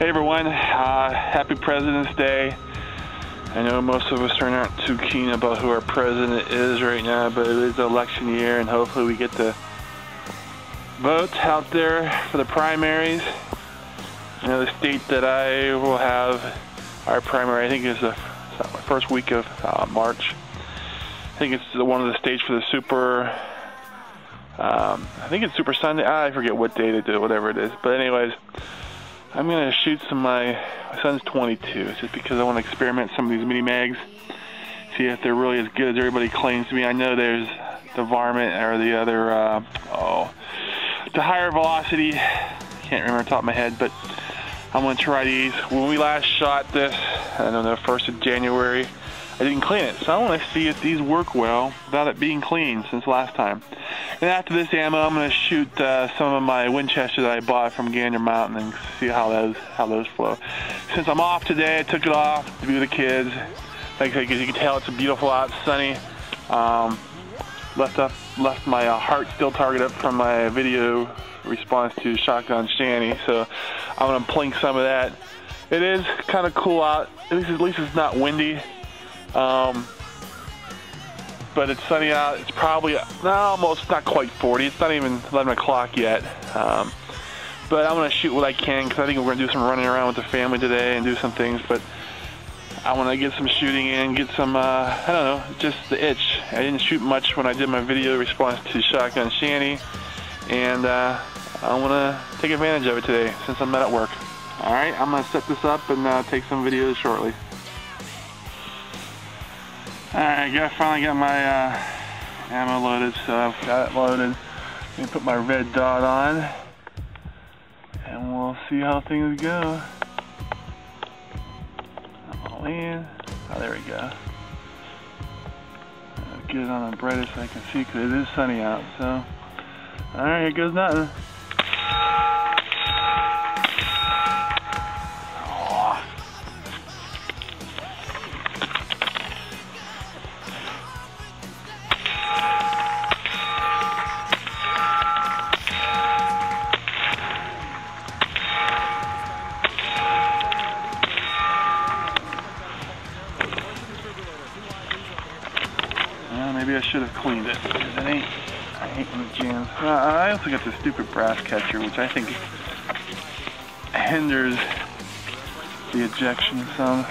everyone, happy President's Day. I know most of us are not too keen about who our president is right now, but it is election year and hopefully we get to vote out there for the primaries. You know, the state that I will have our primary, I think is the first week of March. I think it's one of the states for the Super, I think it's Super Sunday. I forget what day they do it, whatever it is. But anyways, I'm going to shoot some, my son's 22. It's just because I want to experiment some of these mini mags, see if they're really as good as everybody claims to be. I know there's the Varmint or the other, the higher velocity. Can't remember off the top of my head, but I'm going to try these. When we last shot this, I don't know, 1st of January, I didn't clean it. So I want to see if these work well without it being clean since last time. And after this ammo, I'm going to shoot some of my Winchester that I bought from Gander Mountain and see how those flow. Since I'm off today, I took it off to be with the kids. Like I said, as you can tell, it's beautiful out, sunny. Left my heart still target up from my video response to Shotgun Shanny, so I'm going to plink some of that. It is kind of cool out. At least it's not windy. But it's sunny out. It's probably almost not quite 40. It's not even 11 o'clock yet. But I'm going to shoot what I can because I think we're going to do some running around with the family today and do some things. But I want to get some shooting in, get some, I don't know, just the itch. I didn't shoot much when I did my video response to Shotgun Shanny. And I want to take advantage of it today since I'm not at work. Alright, I'm going to set this up and take some videos shortly. Alright, I finally got my ammo loaded, so I've got it loaded. Let me put my red dot on, and we'll see how things go. I'm all in. Oh, there we go. I'll get it on the brightest I can see because it is sunny out, so. Alright, here goes nothing. Maybe I should have cleaned it, because I hate when it jams. I also got this stupid brass catcher, which I think hinders the ejection some.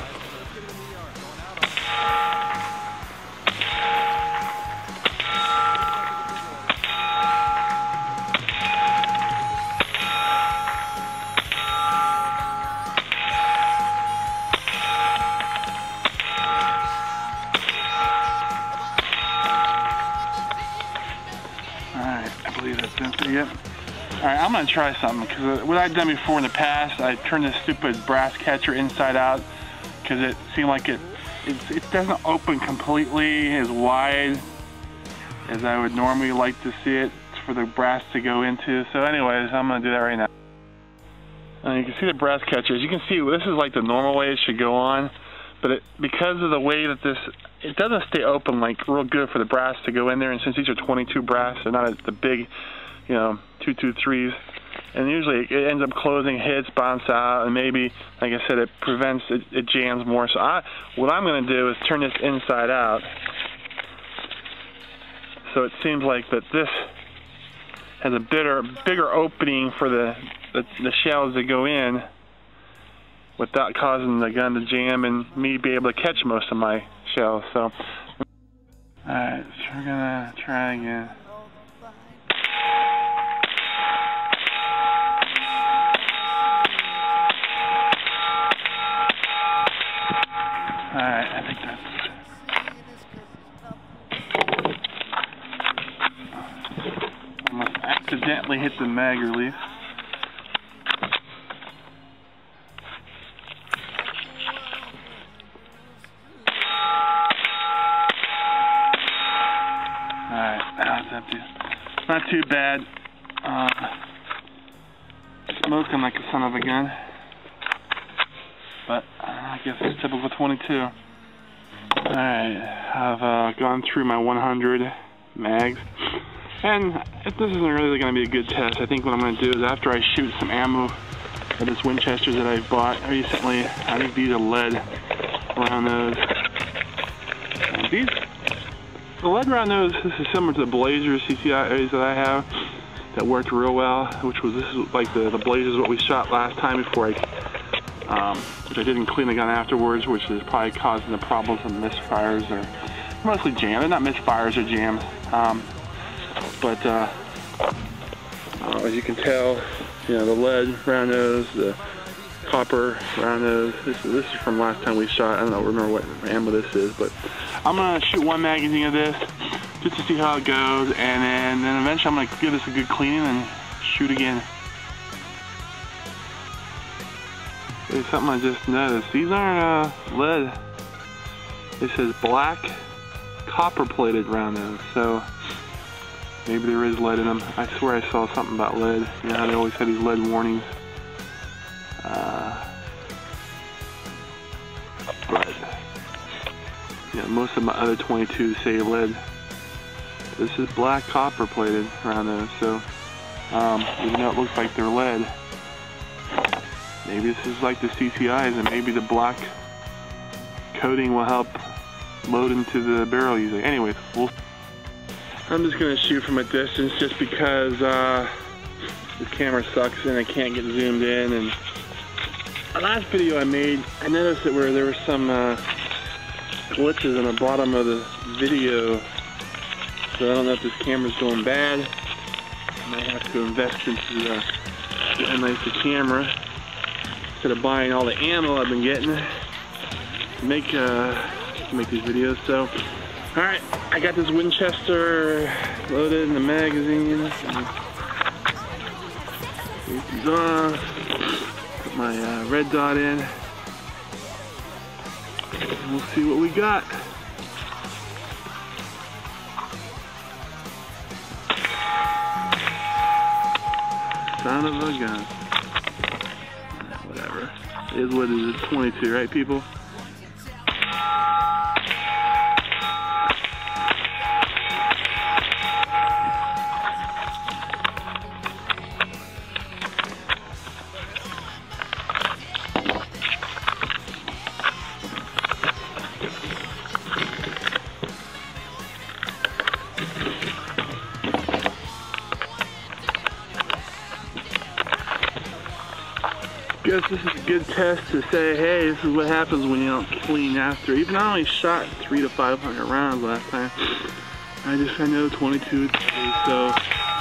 Yep. Alright, I'm going to try something because what I've done before in the past, I turned this stupid brass catcher inside out because it seemed like it doesn't open completely as wide as I would normally like to see it for the brass to go into. So anyways, I'm going to do that right now. And you can see the brass catcher. As you can see, this is like the normal way it should go on, but because of the way that it doesn't stay open like real good for the brass to go in there, and since these are 22 brass, they're not the big, you know, 223s, and usually it ends up closing, hits, bounce out, and maybe, like I said, it prevents it jams more. So what I'm going to do is turn this inside out, so it seems like that this has a bigger opening for the shells to go in without causing the gun to jam and me be able to catch most of my shells. So, alright, so we're gonna try again. Alright, I think that's... Almost accidentally hit the mag release. Alright, now it's empty. Not too bad. Smoking like a son of a gun. But I guess it's typical 22. Alright, I've gone through my 100 mags. And this isn't really going to be a good test. I think what I'm going to do is after I shoot some ammo this Winchester that I bought recently. I think these are lead around those. The lead around those, this is similar to the Blazer CCIs that I have that worked real well, this is like the Blazer is what we shot last time before which I didn't clean the gun afterwards, which is probably causing the problems of misfires or mostly jams. They're not misfires or jams. As you can tell, the lead around those, the copper around those. This is from last time we shot. I don't remember what ammo this is, but I'm gonna shoot one magazine of this just to see how it goes, and then eventually I'm gonna give this a good cleaning and shoot again. There's something I just noticed. These aren't lead. It says black copper plated around those, so maybe there is lead in them. I swear I saw something about lead. You know how they always have these lead warnings. But most of my other 22s say lead. This is black copper plated around those, so even though it looks like they're lead, maybe this is like the CCIs, and maybe the black coating will help load into the barrel usually. Anyways, I'm just going to shoot from a distance just because this camera sucks and I can't get zoomed in. And the last video I made, I noticed that there were some glitches on the bottom of the video, so I don't know if this camera's going bad. I might have to invest into a nicer camera instead of buying all the ammo I've been getting to make these videos. So, all right, I got this Winchester loaded in the magazine. Take these off. Put my red dot in. And we'll see what we got. Son of a gun. Whatever. It is what it is. It's 22, right, people? I guess this is a good test to say, hey, this is what happens when you don't clean after. Even though I only shot 300 to 500 rounds last time, I know 22 today, so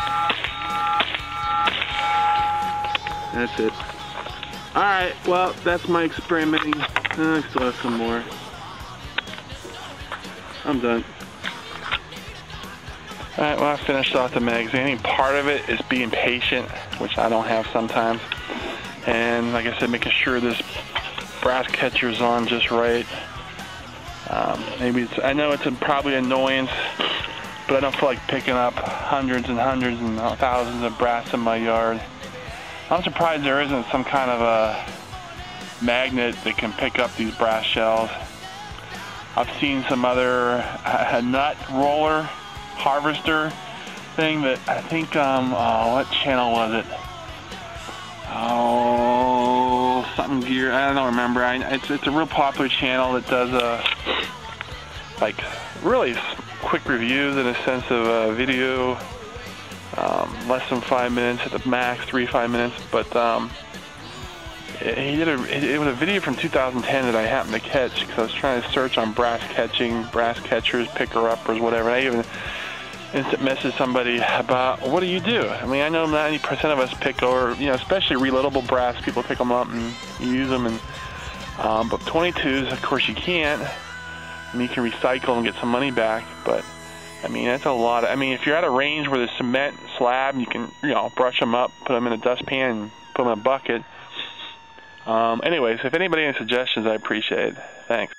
that's it. Alright, well, that's my experimenting. I still have some more. I'm done. Alright, well, I finished off the magazine. I think part of it is being patient, which I don't have sometimes. And like I said, making sure this brass catcher's on just right. I know it's probably an annoyance, but I don't feel like picking up hundreds and hundreds and thousands of brass in my yard. I'm surprised there isn't some kind of a magnet that can pick up these brass shells. I've seen some other nut roller harvester thing that I think, what channel was it? Oh, something gear. I don't remember. It's a real popular channel that does like really quick reviews in a sense of video, less than 5 minutes at the max, 3-5 minutes. But it was a video from 2010 that I happened to catch because I was trying to search on brass catchers, picker-uppers, whatever. And I even instant message somebody about, what do you do? I mean, I know 90% of us pick, or especially reloadable brass, people pick them up and use them, and but 22s, of course, you can't. I mean, you can recycle and get some money back, but I mean, that's a lot. I mean, if you're at a range where there's cement slab, you can brush them up, put them in a dustpan, and put them in a bucket. Anyways, if anybody has any suggestions, I appreciate it. Thanks.